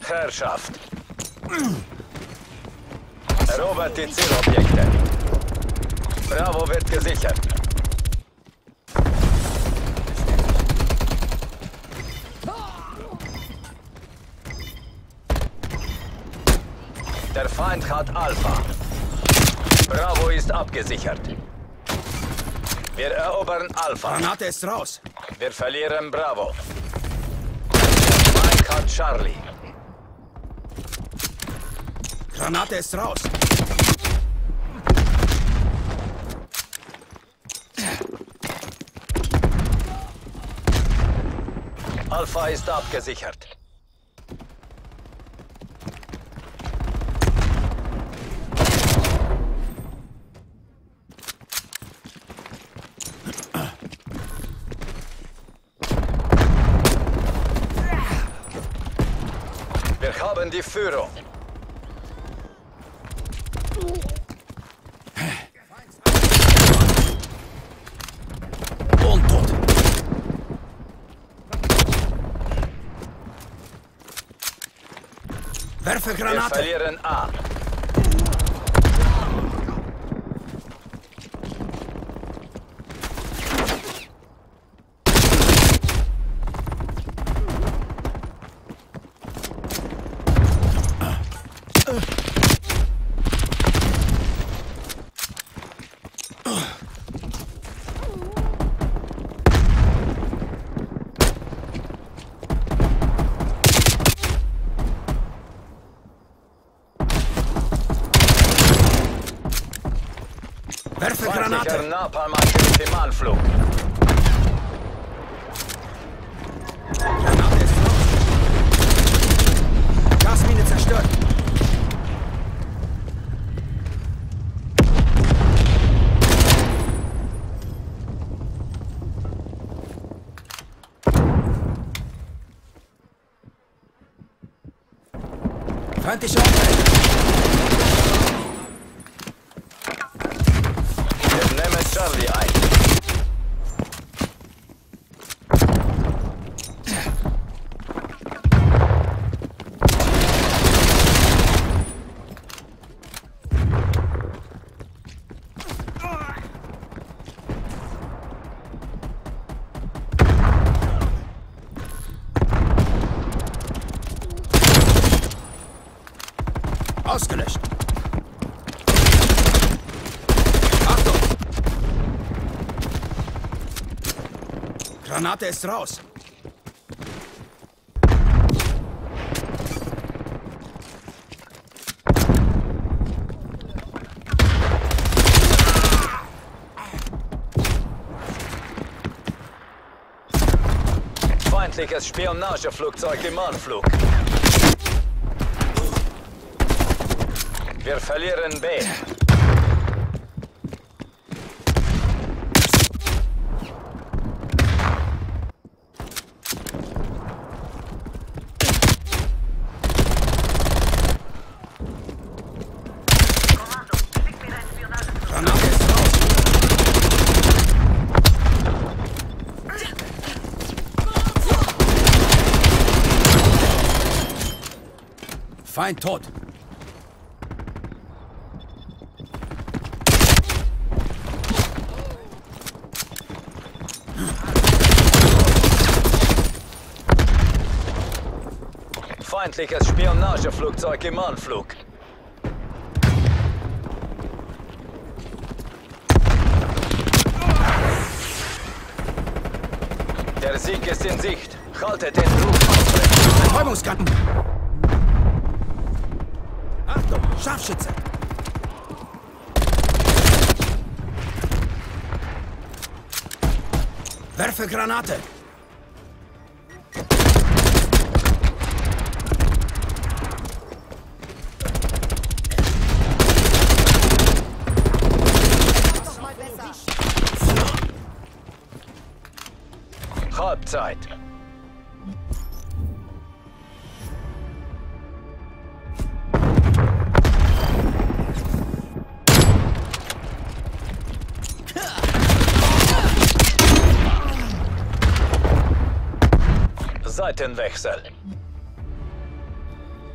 Herrschaft. Erobert die Zielobjekte. Bravo wird gesichert. Der Feind hat Alpha. Bravo ist abgesichert. Wir erobern Alpha. Granate ist raus. Wir verlieren Bravo. Der Feind hat Charlie. Granate ist raus. Alpha ist abgesichert. Wir haben die Führung. Und tot. Werfe Wir Granate. verlieren A. Werfe Feindlicher Granate. Napalm-Angriff im Anflug. Granate ist raus. Gasmine zerstört. Feindliche Umfeld. Wir nehmen Charlie ein. Ausgelöscht. Achtung! Granate ist raus. Feindliches Spionageflugzeug im Anflug. Wir verlieren B. Granate ist raus. Feind tot. Feindliches Spionageflugzeug im Anflug. Der Sieg ist in Sicht. Haltet den Ruf aufrecht. Betäubungskanten. Achtung, Scharfschütze. Werfe Granate. Halbzeit. Seitenwechsel.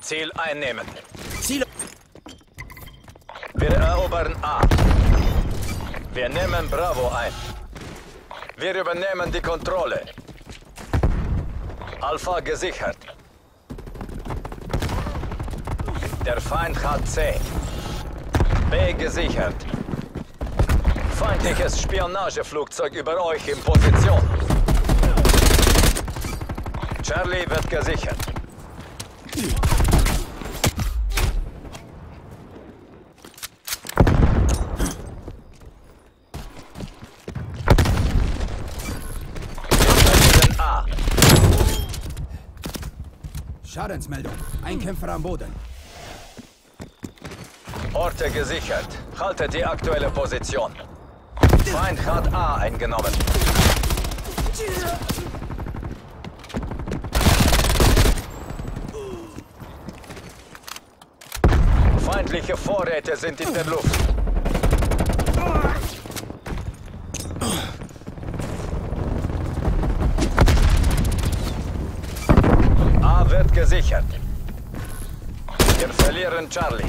Ziel einnehmen. Ziel. Wir erobern A. Wir nehmen Bravo ein. Wir übernehmen die Kontrolle. Alpha gesichert. Der Feind hat C. B gesichert. Feindliches Spionageflugzeug über euch in Position. Charlie wird gesichert. A. Schadensmeldung. Ein Kämpfer am Boden. Orte gesichert. Haltet die aktuelle Position. Feind hat A eingenommen. Feindliche Vorräte sind in der Luft. A wird gesichert. Wir verlieren Charlie.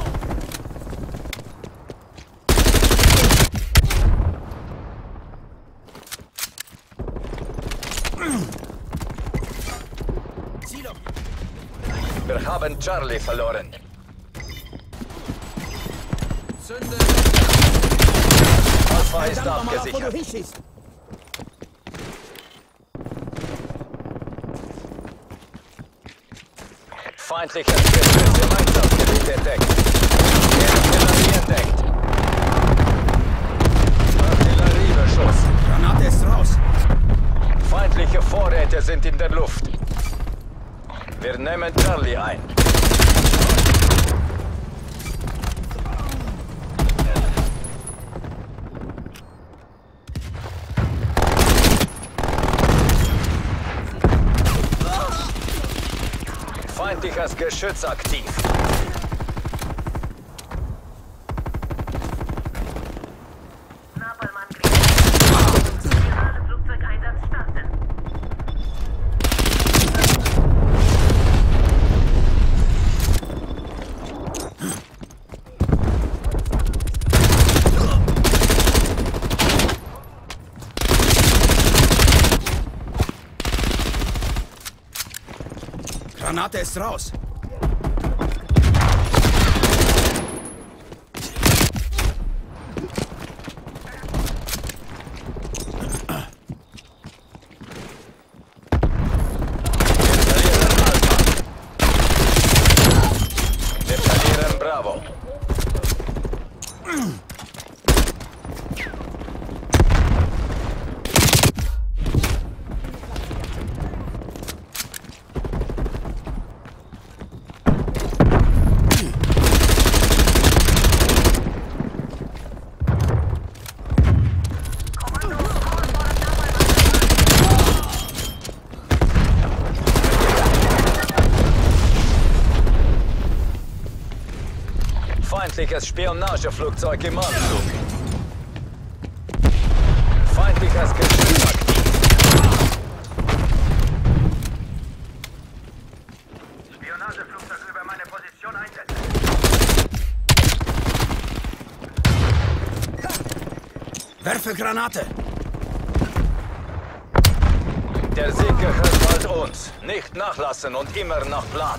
Wir haben Charlie verloren. Zünde. Alpha ist Verdammt, mal auf, wo du abgesichert. hinschießt. Feindliches Geschütz im Einsatzgebiet entdeckt. Artillerie entdeckt. Artilleriebeschuss. Granate ist raus. Feindliche Vorräte sind in der Luft. Wir nehmen Charlie ein. Feindliches Geschütz aktiv. Flugzeugeinsatz starten. Granate ist raus. Wir verlieren Bravo. Feindliches Spionageflugzeug im Anflug. Feindliches Geschütz aktiv. Spionageflugzeug über meine Position einsetzen. Werfe Granate. Der Sieg gehört bald uns. Nicht nachlassen und immer nach Plan.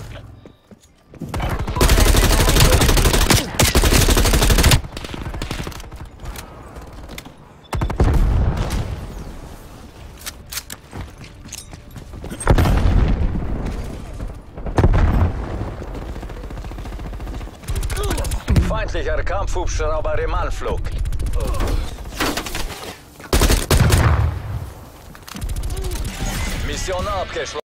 Feindlicher Kampfhubschrauber im Anflug. Mission abgeschlossen.